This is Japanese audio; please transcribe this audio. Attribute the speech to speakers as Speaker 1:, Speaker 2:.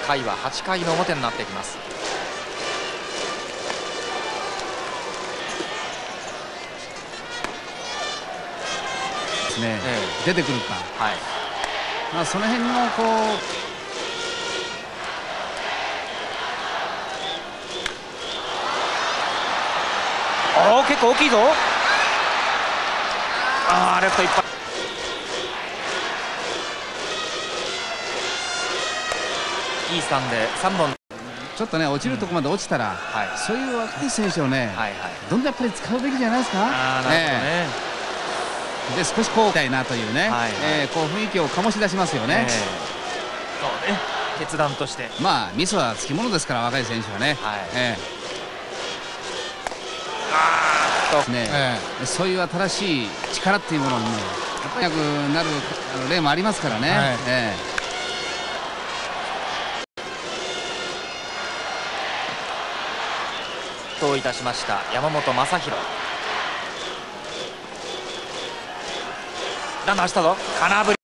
Speaker 1: 回は8回の表になってきます。
Speaker 2: ですね、出てくるか、
Speaker 1: はい、
Speaker 2: まあその辺のこう
Speaker 1: 結構大きいぞ。レフトいっぱい。いいスタンで3本。
Speaker 2: ちょっとね落ちるところまで落ちたら、そういう若い選手をね、どんどんやっぱり使うべきじゃないですか。なるほどね。で少しこうみたいなというね、こう雰囲気を醸し出しますよね。
Speaker 1: そうね、決断として
Speaker 2: まあミスはつきものですから、若い選手はね。そういう新しい力っていうものにね、やっぱりなくなる例もありますからね。
Speaker 1: といたしました山本昌弘。ランナーしたぞ。空振り。